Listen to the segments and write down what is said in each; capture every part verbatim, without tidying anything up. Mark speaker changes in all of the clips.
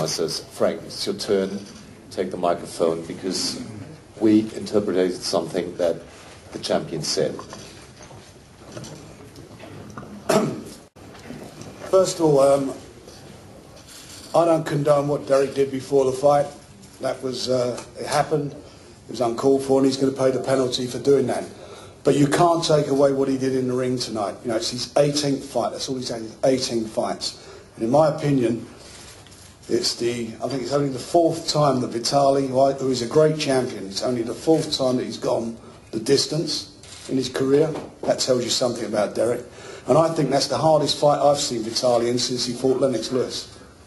Speaker 1: says, Frank, it's your turn, take the microphone, because we interpreted something that the champion said.
Speaker 2: First of all, um, I don't condone what Derek did before the fight. That was, uh, it happened, it was uncalled for, and he's going to pay the penalty for doing that. But you can't take away what he did in the ring tonight. You know, it's his eighteenth fight, that's all he's had, eighteen fights. And in my opinion, it's the, I think it's only the fourth time that Vitaly, who is a great champion, it's only the fourth time that he's gone the distance in his career. That tells you something about Derek. And I think that's the hardest fight I've seen Vitaly in since he fought Lennox Lewis.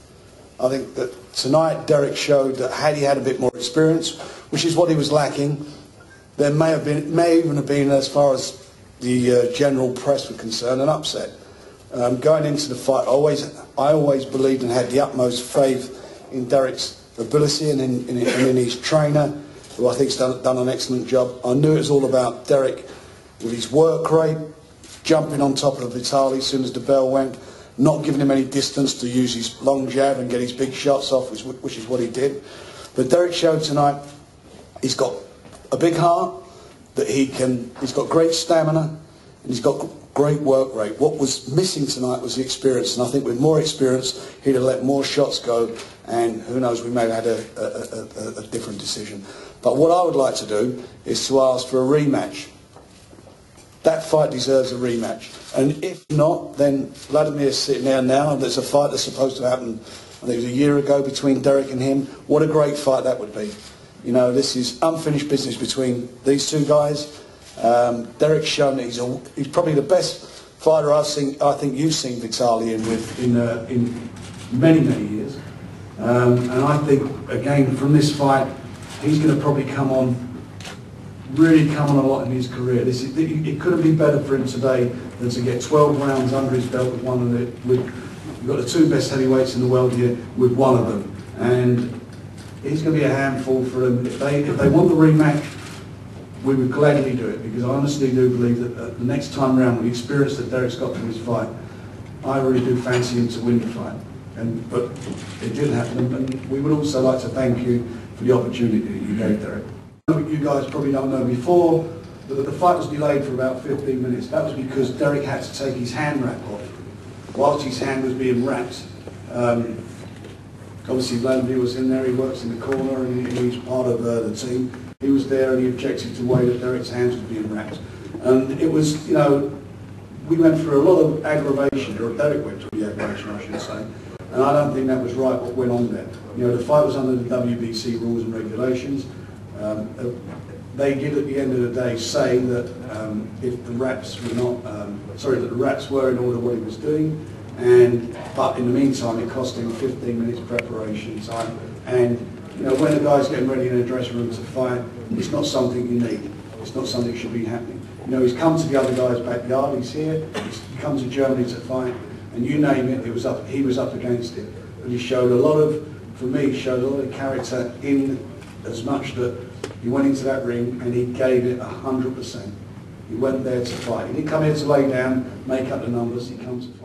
Speaker 2: I think that tonight Derek showed that had he had a bit more experience, which is what he was lacking, there may have been, may even have been, as far as the uh, general press were concerned, an upset. Um, going into the fight, I always, I always believed and had the utmost faith in Derek's ability and in, in, and in his trainer, who I think's done, done an excellent job. I knew it was all about Derek with his work rate, jumping on top of Vitaly as soon as the bell went, not giving him any distance to use his long jab and get his big shots off, which, which is what he did. But Derek showed tonight he's got a big heart, that he can, he's got great stamina, and he's got great work rate. What was missing tonight was the experience, and I think with more experience he'd have let more shots go, and who knows, we may have had a, a, a, a different decision. But what I would like to do is to ask for a rematch. That fight deserves a rematch, and if not, then Vladimir's sitting there now, and there's a fight that's supposed to happen, I think it was a year ago, between Derek and him. What a great fight that would be. You know, this is unfinished business between these two guys. Um, Derek's shown that he's, a, he's probably the best fighter I've seen, I think you've seen Vitaly in with in, uh, in many, many years. Um, and I think, again, from this fight, he's going to probably come on, really come on a lot in his career. This is, it couldn't be better for him today than to get twelve rounds under his belt with one of the, with, you've got the two best heavyweights in the world here with one of them. And he's going to be a handful for them. If they, if they want the rematch, we would gladly do it, because I honestly do believe that uh, the next time round, with the experience that Derek's got from his fight, I really do fancy him to win the fight. And, but it didn't happen, and we would also like to thank you for the opportunity that you gave Derek. You guys probably don't know before, but the fight was delayed for about fifteen minutes. That was because Derek had to take his hand wrap off whilst his hand was being wrapped. Um, obviously Vladimir was in there, he works in the corner, and he, he's part of uh, the team. He was there, and he objected to the way that Derek's hands were being wrapped. And it was, you know, we went through a lot of aggravation, or Derek went through the aggravation, I should say, and I don't think that was right what went on there. You know, the fight was under the W B C rules and regulations. Um, they did at the end of the day say that um, if the wraps were not, um, sorry, that the wraps were in order what he was doing, and but in the meantime it cost him fifteen minutes preparation time. And you know, when a guy's getting ready in a dressing room to fight, it's not something you need. It's not something that should be happening. You know, he's come to the other guy's backyard. He's here. He's come to Germany to fight, and you name it, it was up. He was up against it. But he showed a lot of, for me, showed a lot of character in as much that he went into that ring and he gave it a hundred percent. He went there to fight. He didn't come here to lay down, make up the numbers. He comes to fight.